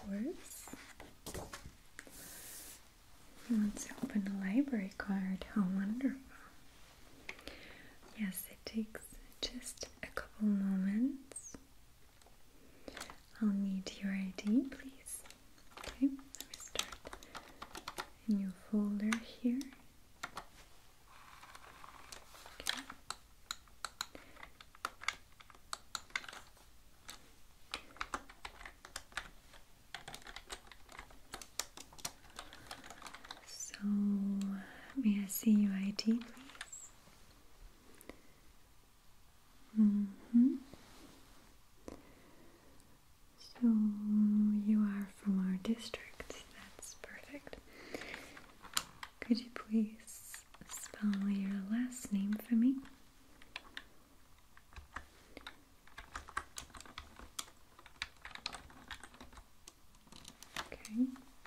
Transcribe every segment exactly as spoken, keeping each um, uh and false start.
course. You want to open a library card? How wonderful. Yes, it takes just a couple moments. I'll need your I D, please. Okay, let me start a new folder here. Okay. So, may I see your I D, please? Mm-hmm. So, you are from our district. That's perfect. Could you please spell your last name for me? Okay.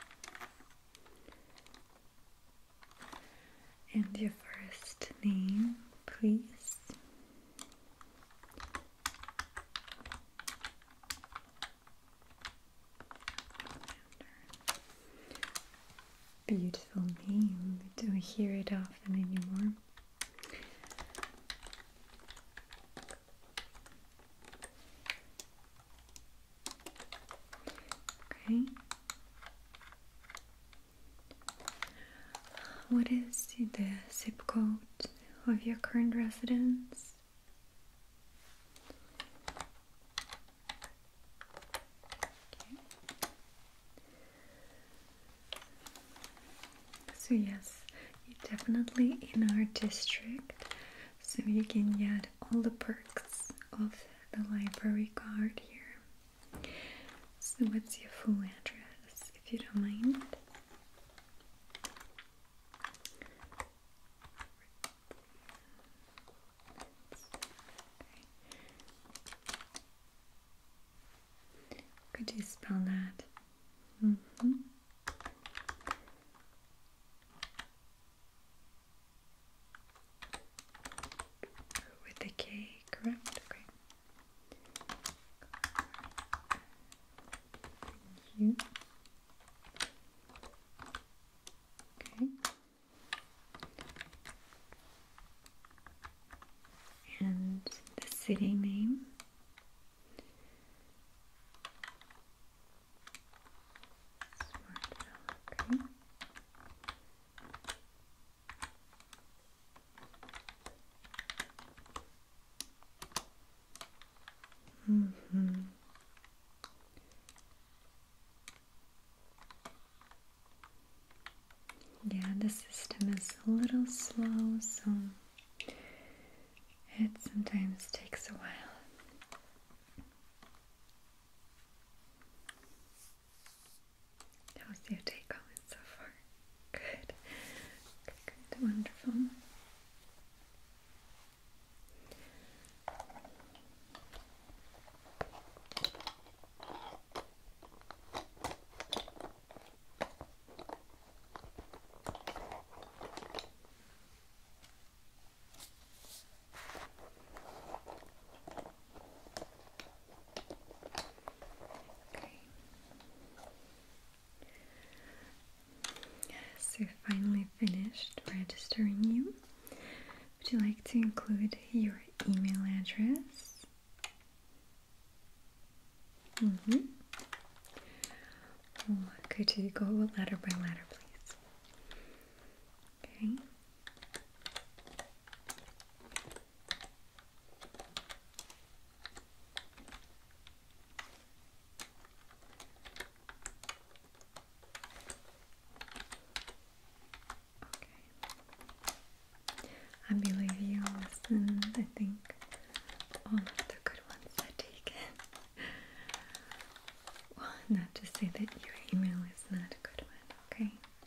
And your first name, please. Beautiful name. We don't hear it often anymore. Okay. What is the zip code of your current residence? Okay. So yes, you're definitely in our district, so you can get all the perks of the library card here. So what's your full address, if you don't mind? Could you spell that? Mm-hmm. With a K, correct? Okay. Thank you. Okay. And the city name? Smartville, okay. Mm-hmm. Yeah, the system is a little slow, so it sometimes takes a while. How's your day going so far? Good. Good, good. Wonderful. So we finally finished registering you. Would you like to include your email address? Mm-hmm. Oh, could you go letter by letter, please? Okay. I believe you listened, I think, all of the good ones are taken. Well, not to say that your email is not a good one, okay?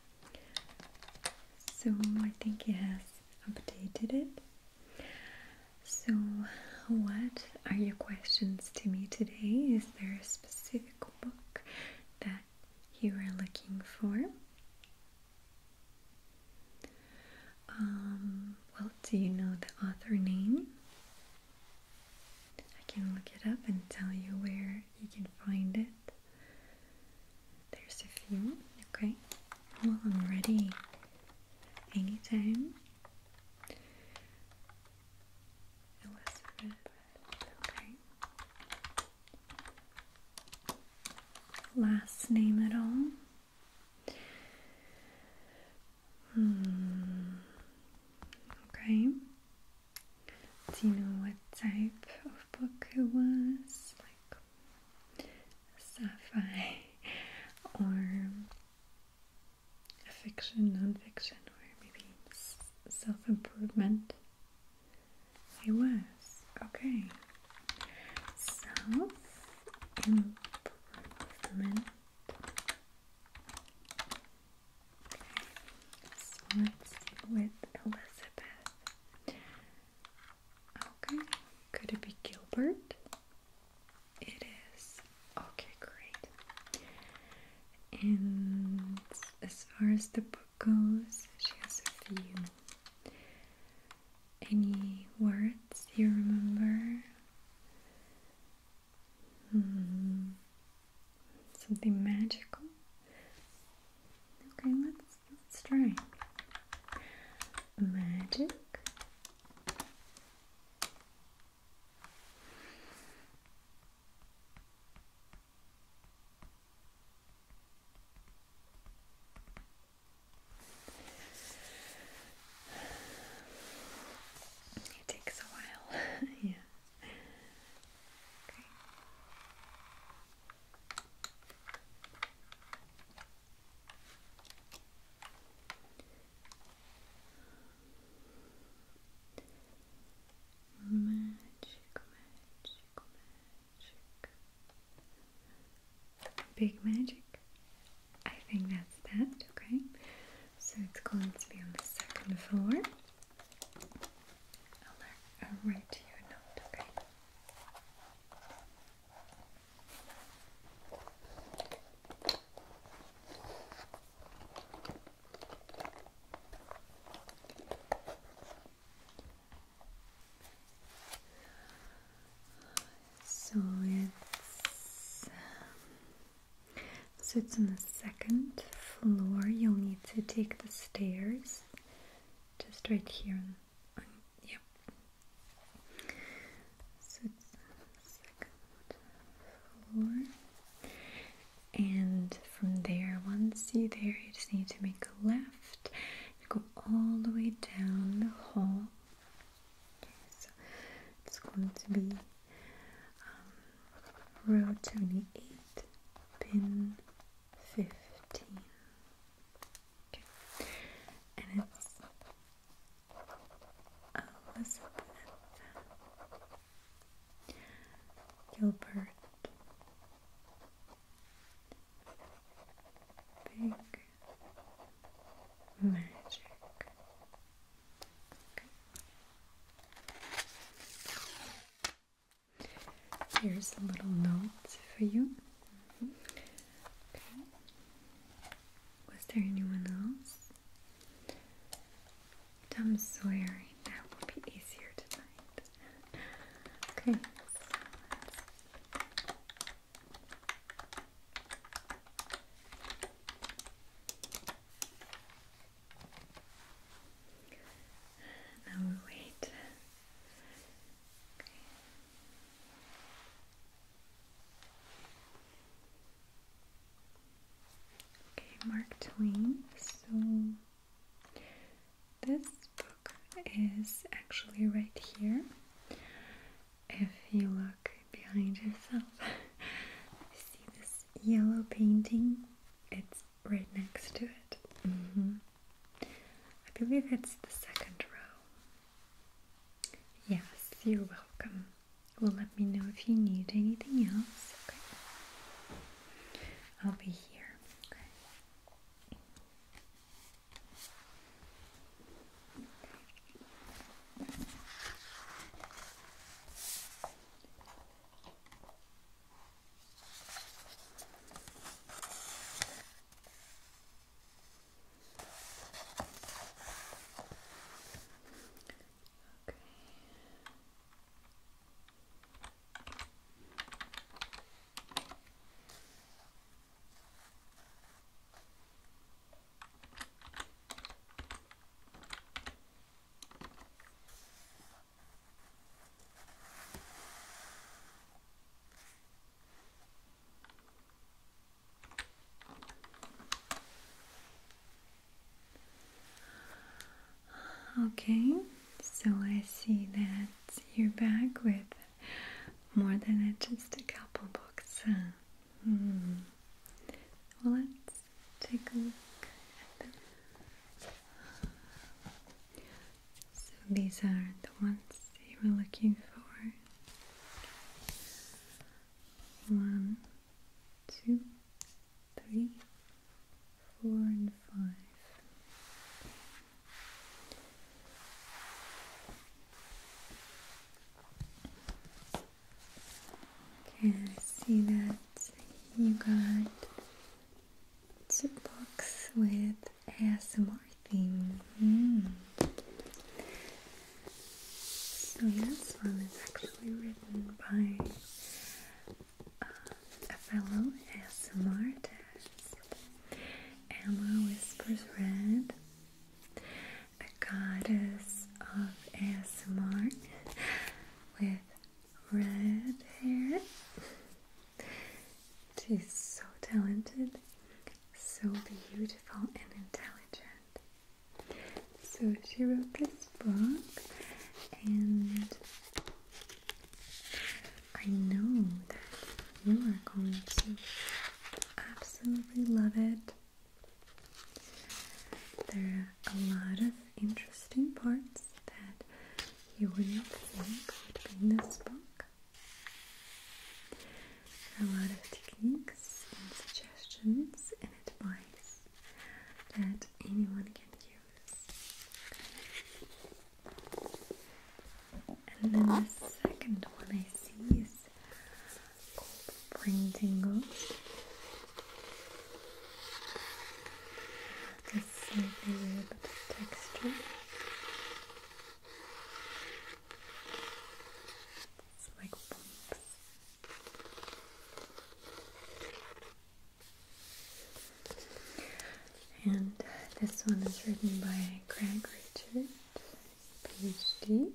So I think it has updated it. So what are your questions to me today? Is there a specific book that you are looking for? Um, well, do you know the author name? I can look it up and tell you where you can find it. last name at all? Hmm. Okay. Do you know what type of book it was? Like sci-fi or a fiction, non-fiction, or maybe self-improvement? It was. Okay. Self-improvement. Okay. So let's see with Elizabeth. Okay. Could it be Gilbert? It is. Okay, great. And as far as the book goes, she has a few. Any words you remember? Hmm. Something magical? Okay, let's let's try. Magic. It takes a while. Yeah. Okay. Magic, magic, magic. Big magic. I think that's that, okay? So it's going to be on the second floor. I'll, I'll write you a note, okay? So it's so it's on the second floor. You'll need to take the stairs just right here on, on yep. So it's second floor. And from there, once you're there, you just need to make a left and go all the way down the hall. Okay, so it's going to be row twenty-eight, pin fifteen. Okay. And it's Elizabeth Gilbert. Big magic. Okay. Here's a little note for you. Mm-hmm. Okay. Was there anyone else? Tom Sawyer. That will be easier to find. Okay. Now we wait. Okay, Mark Twain. So this book is actually right here. If you look behind yourself, you see this yellow painting. It's right next to it. Mm-hmm. I believe it's the second row. Yes, you're welcome. Well, let me know if you need anything else. Okay. I'll be here. Okay. Okay, so I see that you're back with more than just a couple books. Huh? Hmm. Well, let's take a look at them. So these are the ones you were looking for. One, two, three, four, and five. Okay, I see that you got two books with A S M R theme. Mm. So this one is actually written by uh, a fellow A S M R artist, Emma Whispers Red, a goddess of A S M R with red hair. She's so talented, so beautiful and intelligent. So she wrote this book, and I know that you are going to absolutely love it. There are a lot of interesting parts that you wouldn't think would be in this book. A lot of techniques and suggestions and advice that anyone can use. And then the second one I see is called Brain Tingles. This slightly ribbed texture. It's like bumps. And this one is written by Craig Richard, P H D,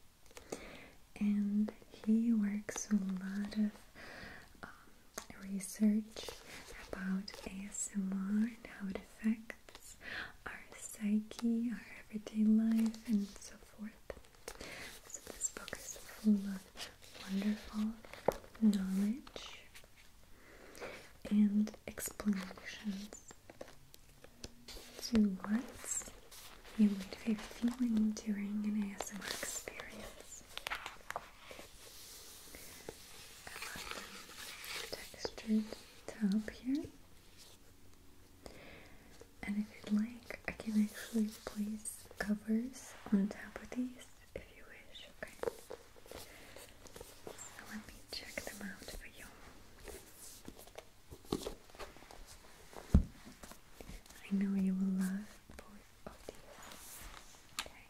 and he works with a lot of um, research about A S M R and how it affects our psyche, our everyday life, and so forth. So this book is full of wonderful knowledge and explanations to what you might be feeling during an A S M R experience. I love the textured top here. And if you'd like, I can actually place covers on top of these if you wish, okay? So let me check them out for you. I know you will love both of these. Okay.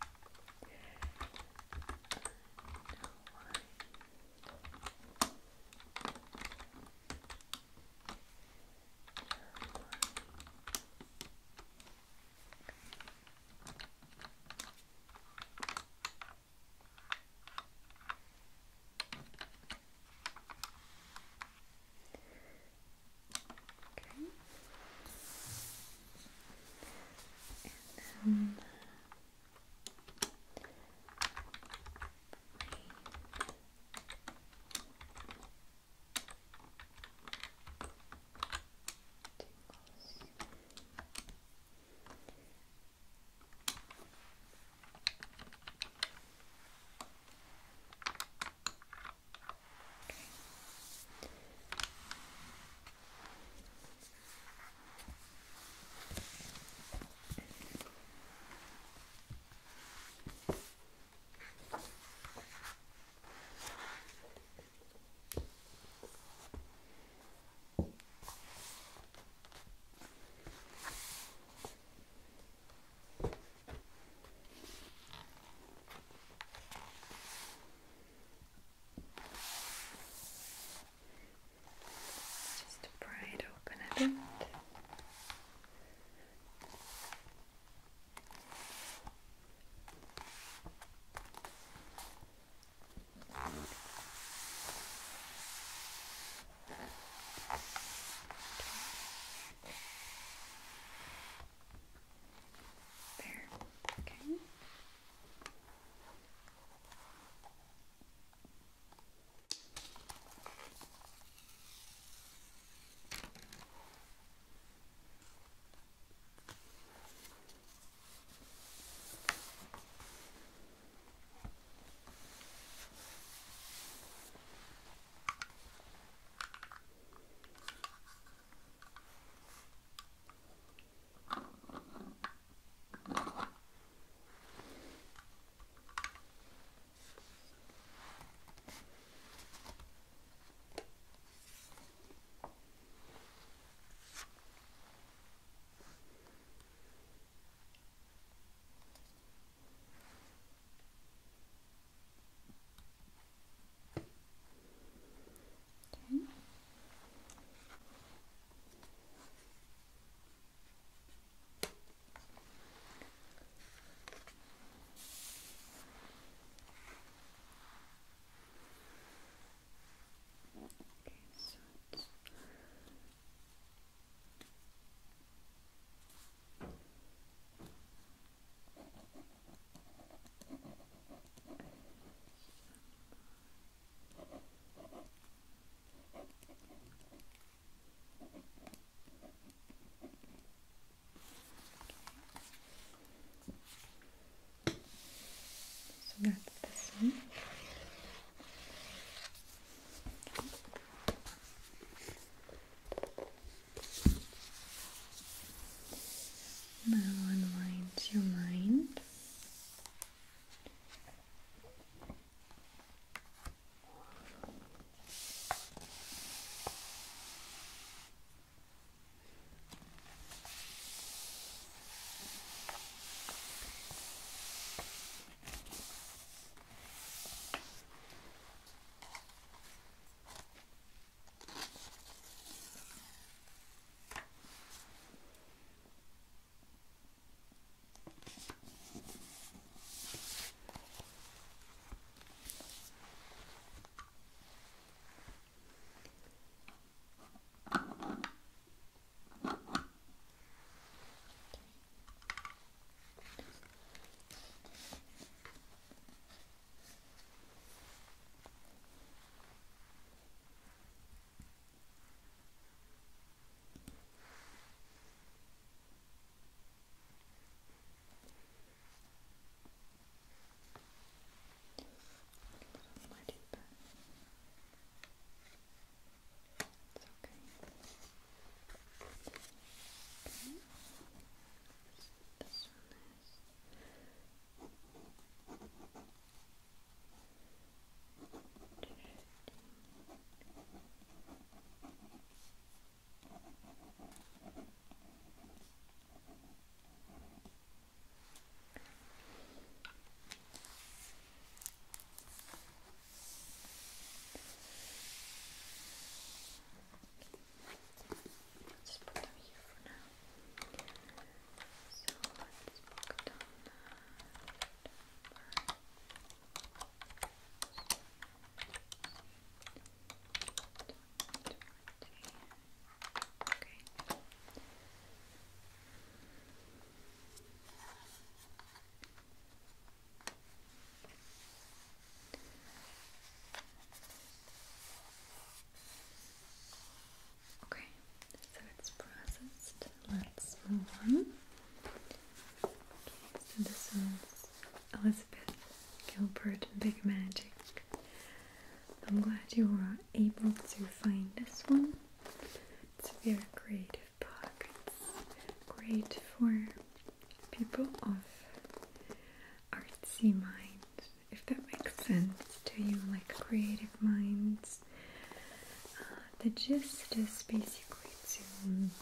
able to find this one. It's a very creative book. It's great for people of artsy mind, if that makes sense to you, like creative minds. Uh, the gist is basically to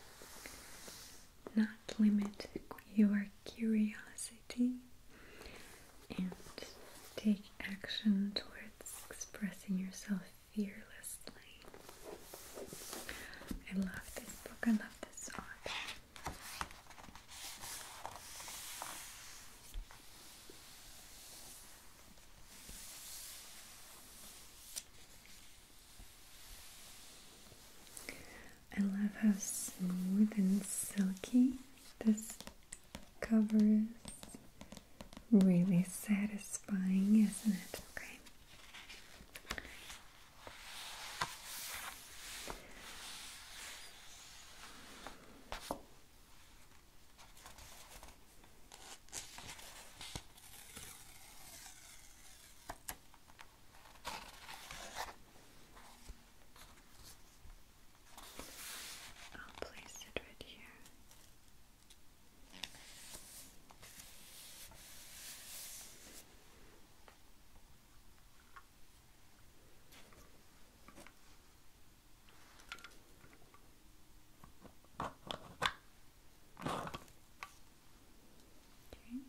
not limit your curiosity and take action towards expressing yourself fearlessly. I love this book. I love this author. I love how smooth and silky this cover is. Really satisfying, isn't it? Okay. I'll place it right here. Okay.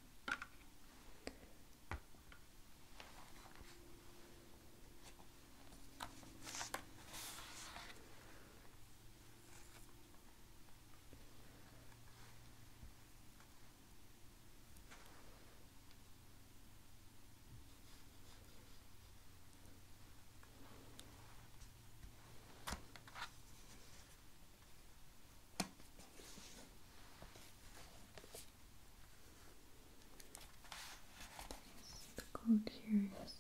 The code here is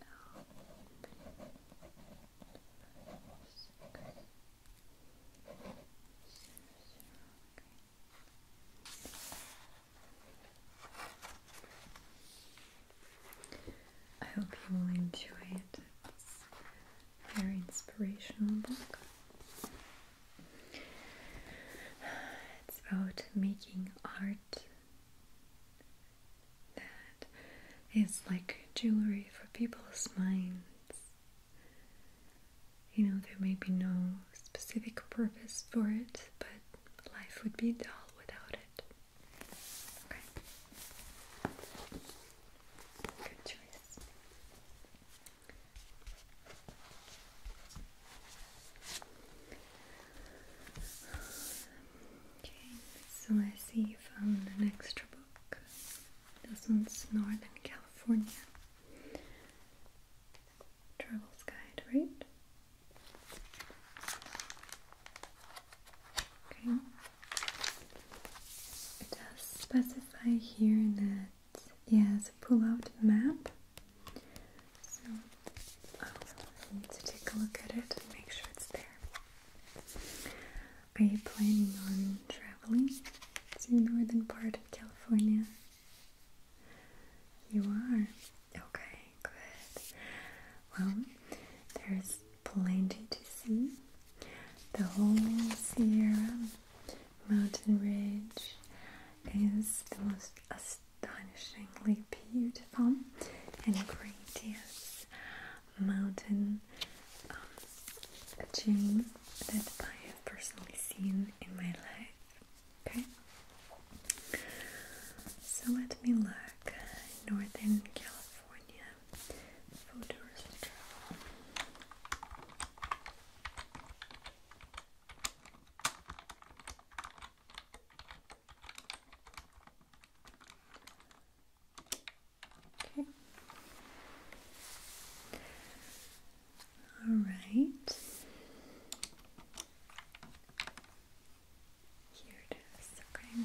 I hope you will enjoy it. It's a very inspirational book. It's about making art that is like jewelry for people's minds. You know, there may be no specific purpose for it, but life would be dull without it. Okay. Good choice. Okay, so I see you found an extra book. This one's Northern California Travel's Guide, right? Okay. It does specify here that it has a pull-out map. So I need to take a look at it and make sure it's there. Are you planning on traveling to the northern part of California? You are? Okay, good. Well, there's plenty to see. The whole Sierra Mountain Ridge is the most astonishingly beautiful and grandiose mountain um, chain that I have personally seen in my life. Okay, so let me look. Northern California for tourist travel. Okay. All right. Here it is. Okay.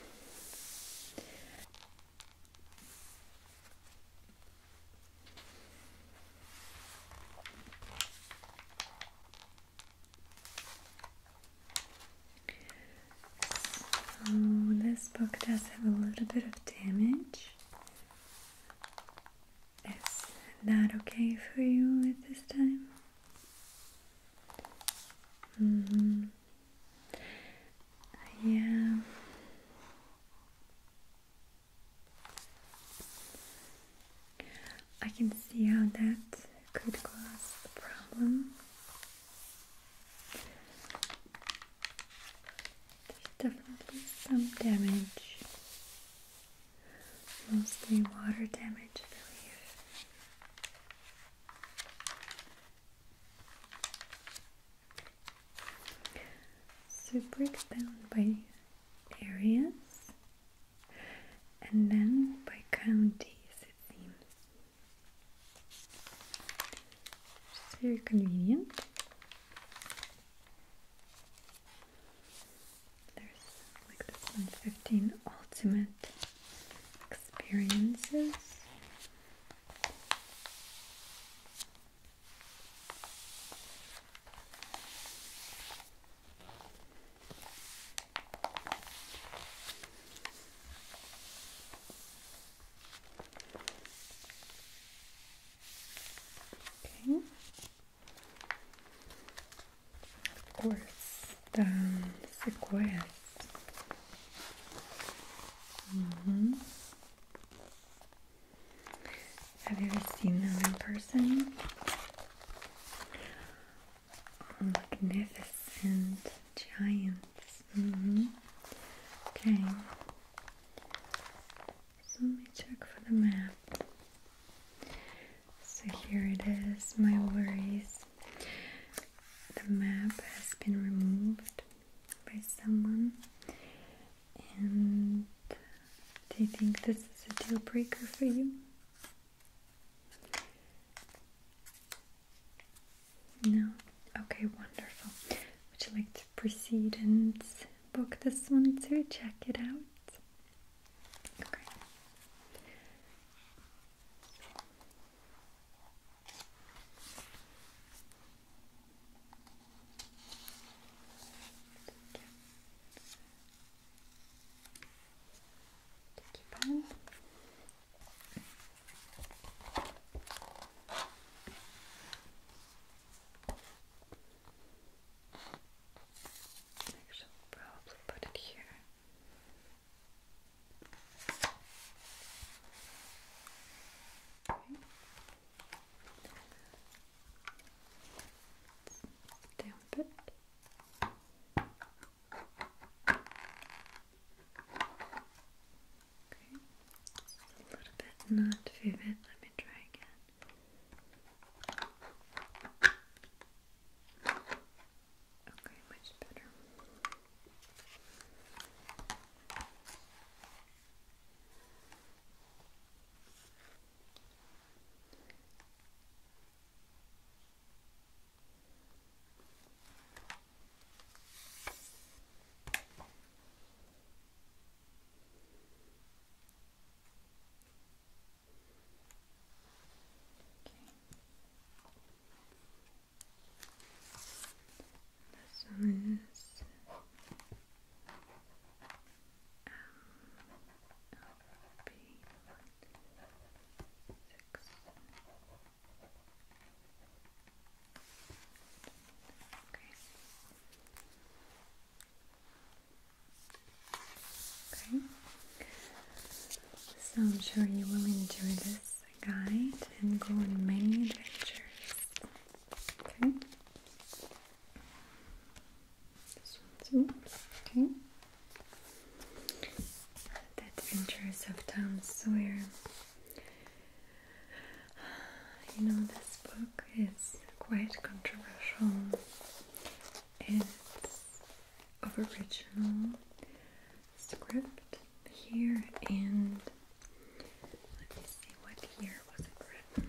So this book does have a little bit of damage. Is that okay for you at this time? Mm-hmm. Yeah. I can see how that could cause a problem. There's definitely some damage. Mostly water damage, I believe. So it breaks down by areas and then by counties, it seems. It's very convenient. There's like this one, fifteen ultimate experiences. Okay. Of course, the sequoias. Mm-hmm. Have you ever seen them in person? Oh, magnificent giants. Mm-hmm. Okay. So let me check for the map. So here it is, my worries. The map has been removed by someone. And do you think this is a deal breaker for you? No? Okay, wonderful. Would you like to proceed and book this one to check it out? Okay. Take your pen. Actually, I'll probably put it here. Okay. Stamp it. Okay. A little bit not vivid. Let me try again. Okay, much better. This one is B six. Okay. Okay. So I'm sure you will enjoy this guide and go on many adventures. Okay. This one too. Okay. The Adventures of Tom Sawyer. You know, this book is quite controversial. It's of original script here, and let me see, what year was it written?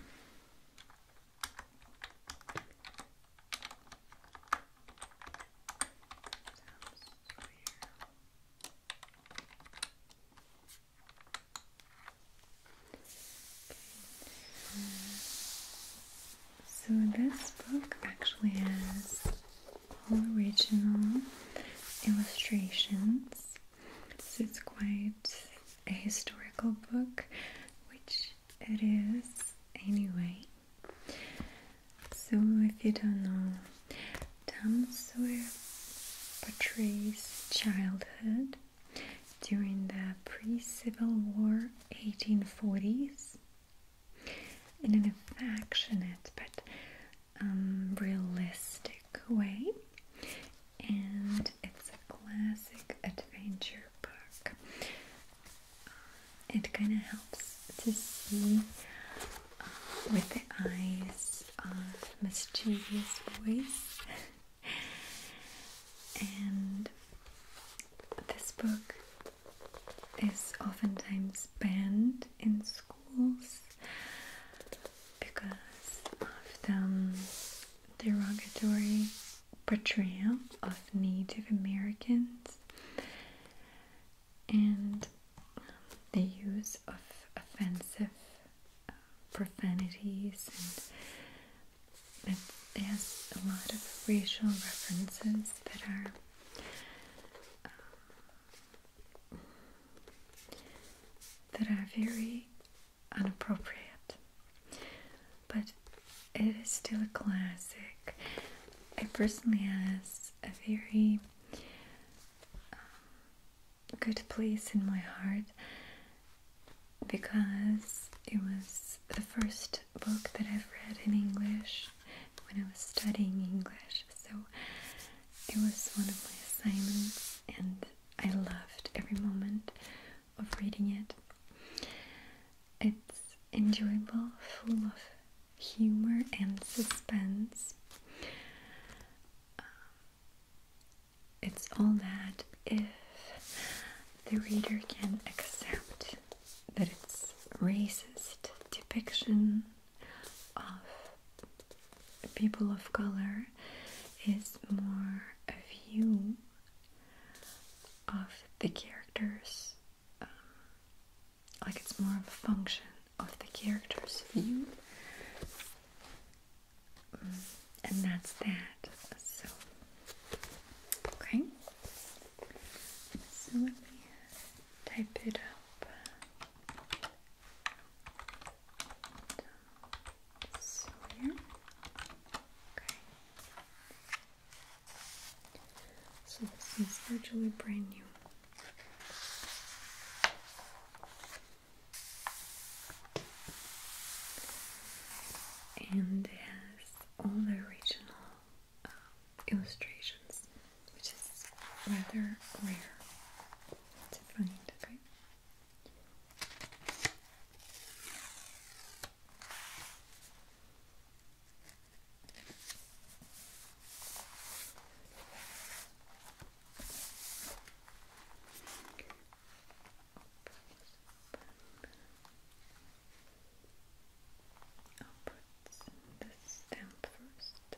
So this book actually has all original illustrations, so it's quite a historical book, which it is anyway. So if you don't know, um, so it portrays childhood during the pre-Civil War eighteen forties in an affectionate but um, realistic way, and it's a classic adventure book. It kind of helps to see uh, with the eyes of mischievous boys. And this book is oftentimes banned in schools because of the um, derogatory portrayal of Native Americans and um, the use of offensive uh, profanities, and it, it has a lot of racial references that are um, that are very inappropriate, but it is still a classic. It personally has a very um, good place in my heart because it was the first book that I've read in English when I was studying English. So it was one of my assignments, and I loved every moment of reading it. It's enjoyable, full of humor and suspense. Um, it's all that if the reader can accept that it's racist depiction of people of color is more a view of the characters, um, like it's more of a function of the character's view, um, and that's that. So, okay, so let me type it up. So here, okay. So this is virtually brand new. And it has all the original um, illustrations, which is rather rare to find, okay? I'll put the stamp first.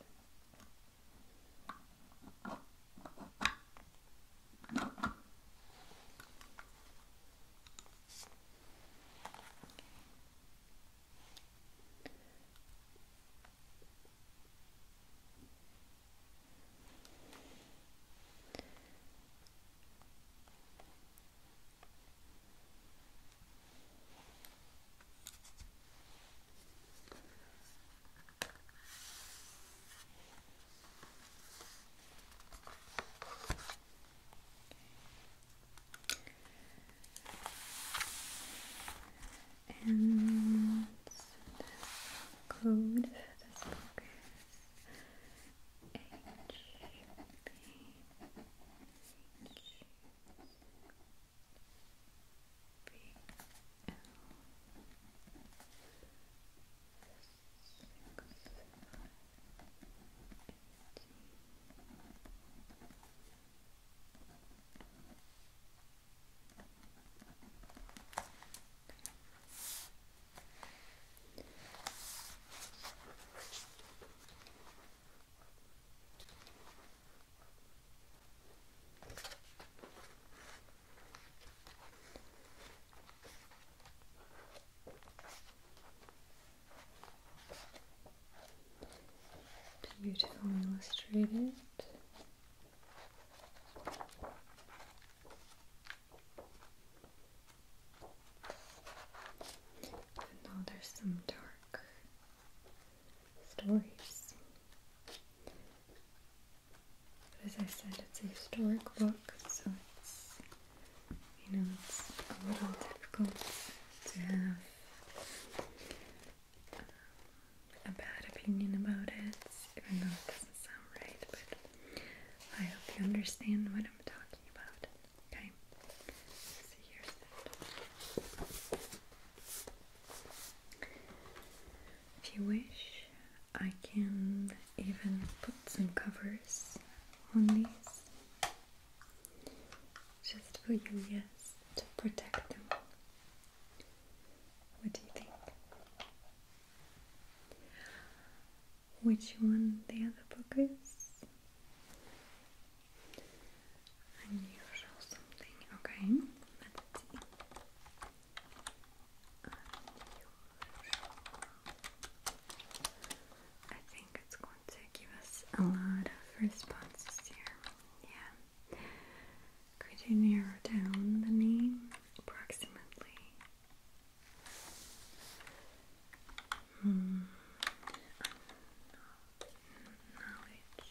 book, so it's, you know, it's a little difficult to have a bad opinion about it, even though it doesn't sound right, but I hope you understand what I'm talking about. Okay, so here's it. If you wish, I can even put some covers on these, just for you, yes, to protect them. What do you think? Which one the other book is? Unusual something. Okay, let's see. Unusual. I think it's going to give us a lot of responses here. Yeah. Could you narrow down the name approximately? Hmm. Knowledge.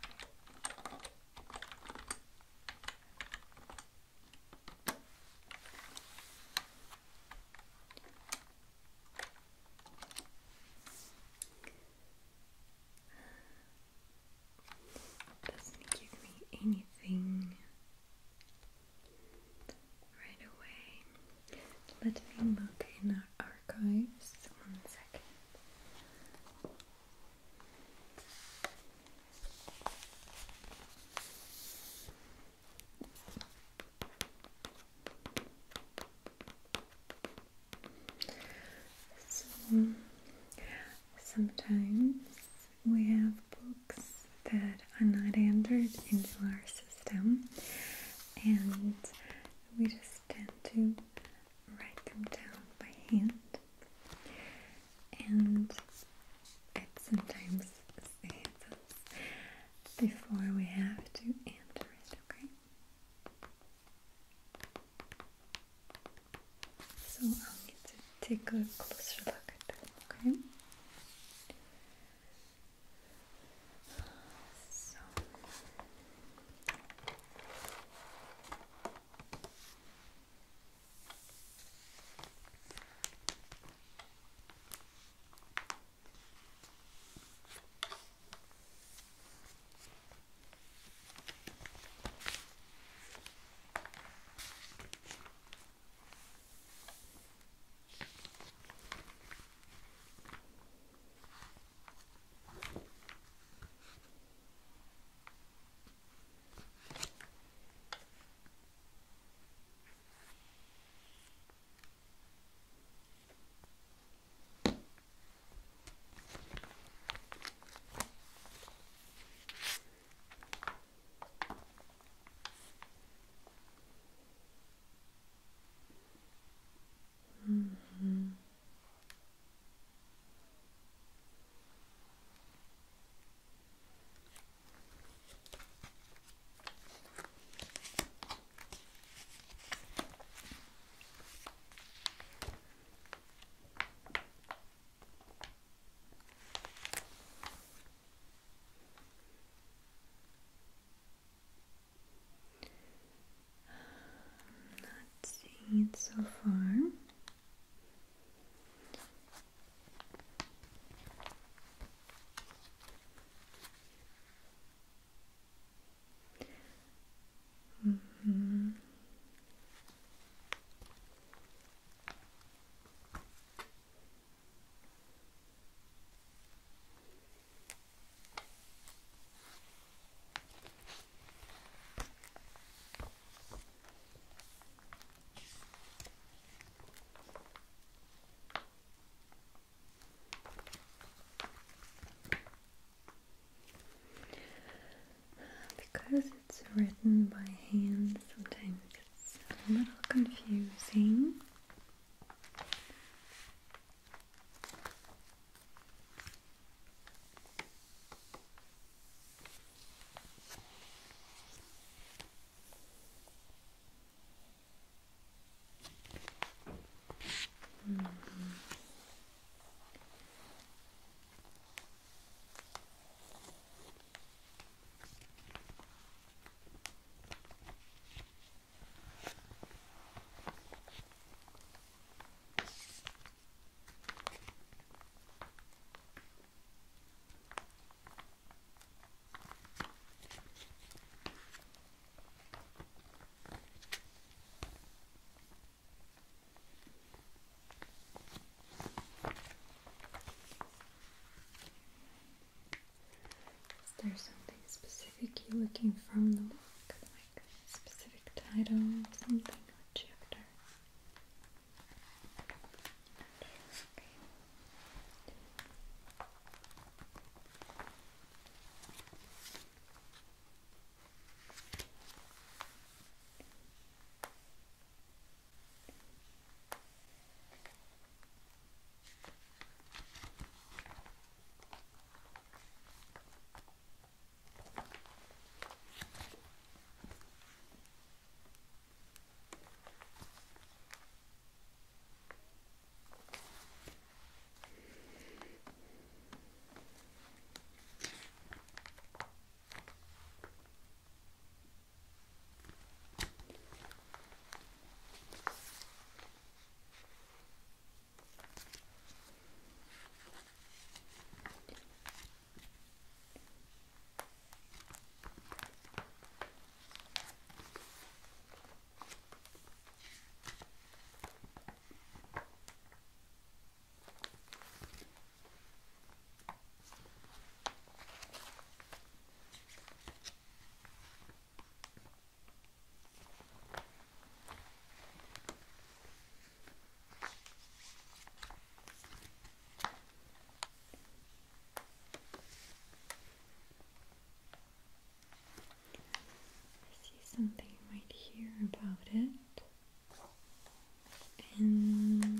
Doesn't give me anything right away. Let me look in our archives. One second. So, sometimes we have books that are not entered into our system, and we just tend to write them down by hand, and it sometimes saves us before we have to enter it, okay? So I'll need to take a closer look at that, okay? So you looking from the book, like a specific title, something, or chapter? Okay. Something you might hear about it, and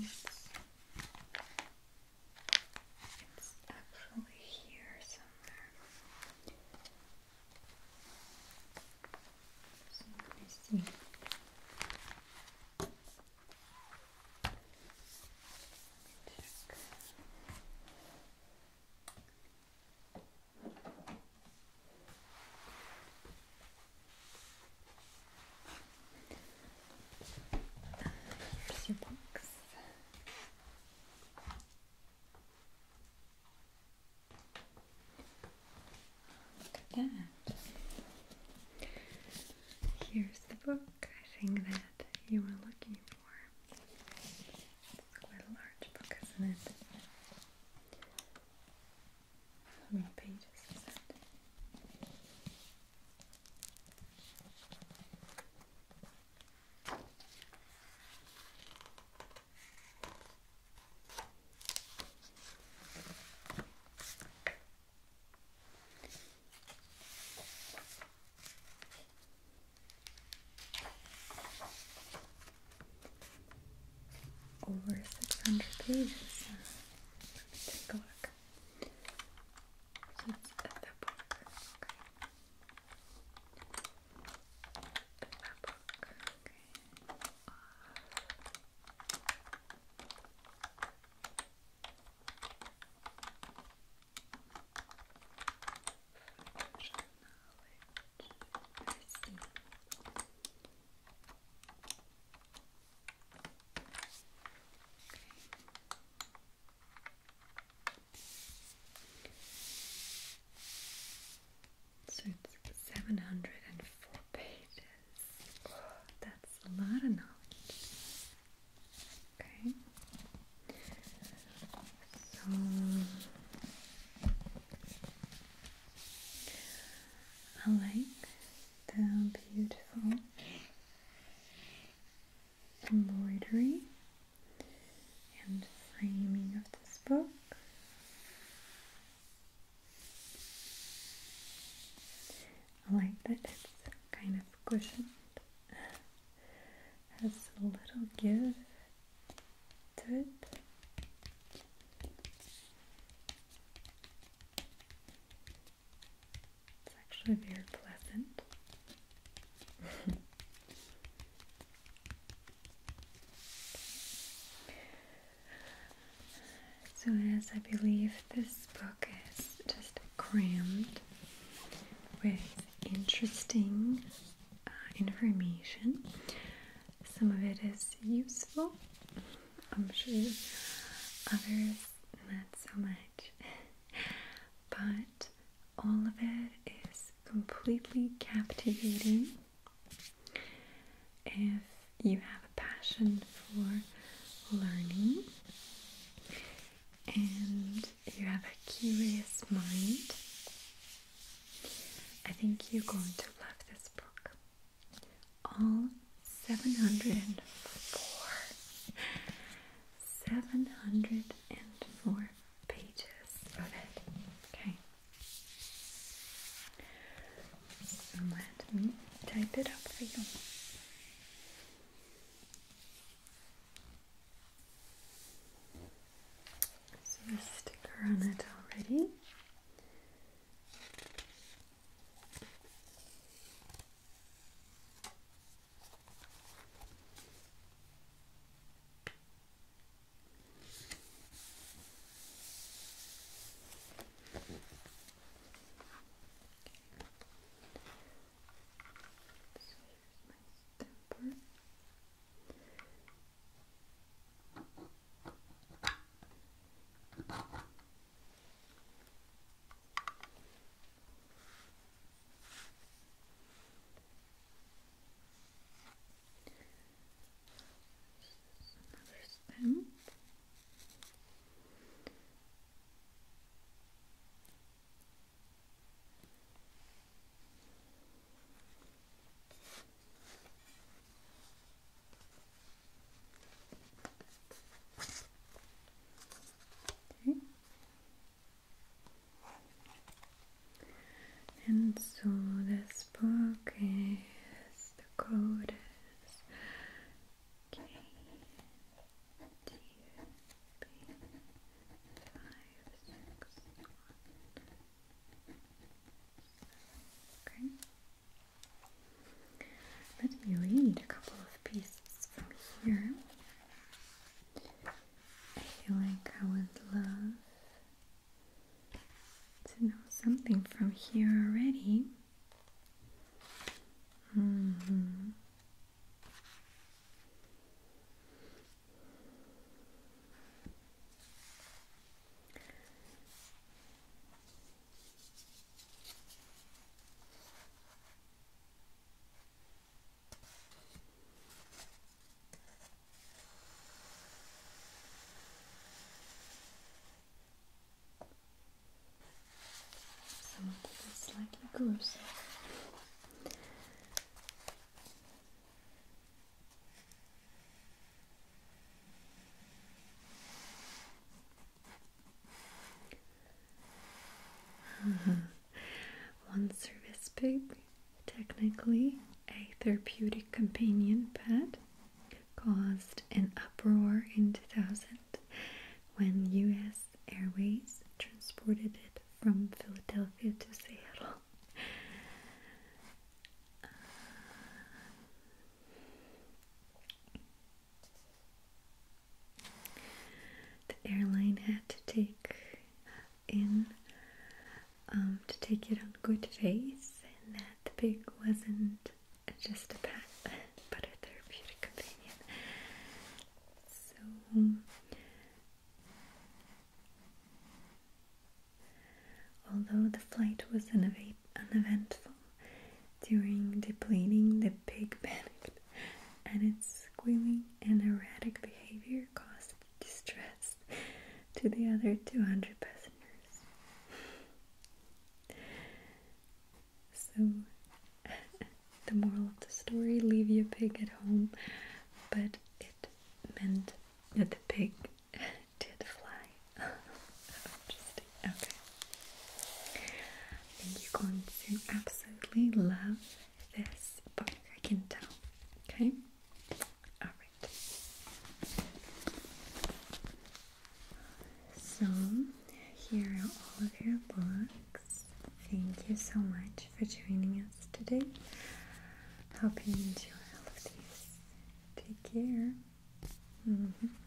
it's actually here somewhere. So let me see. Let me check. Here's your books. Look at that. Here's the book, I think, that you were looking for. It's quite a large book, isn't it? How many pages is it? Over six hundred pages. Let's take a look. So it's the book. Okay. The book. Okay. I see. So it's seven hundred four pages. Oh, that's a lot of knowledge. Okay. So I like the beautiful embroidery and framing of this book. I like that it's kind of cushioned, has a little give to it. It's actually very pleasant. So as I believe this book is just crammed with interesting uh, information, some of it is useful, I'm sure, others not so much, but all of it is completely captivating if you have a passion for learning and you have a curious mind. I think you're going to love this book. All seven hundred four. seven hundred four pages of it. Okay. So let me type it up for you. So the sticker on it already. Stamp. Okay. And so this book is, the code is K T B five six one. Okay. Let me read a couple of pieces from here. I feel like I would love to know something from here already. Mm-hmm. Some of this is slightly gruesome. Uh-huh. One service pig, technically a therapeutic companion pet, caused an uproar in two thousand when U S Airways transported it from Philadelphia to Seattle. The airline had to take in um, to take it on good faith, and that the pig wasn't just a pet, but a therapeutic companion. So, although the flight was uneva- uneventful, during deplaning the pig panicked, and its squealing and erratic behavior caused distress to the other two hundred passengers. So, the moral of the story, leave your pig at home, but it meant that the pig did fly. Interesting. Okay. I think you're going to absolutely love this book, I can tell. Okay? Alright. So, here are all of your books. Thank you so much for joining us today. Hope you enjoy all of these. Take care. Mm-hmm.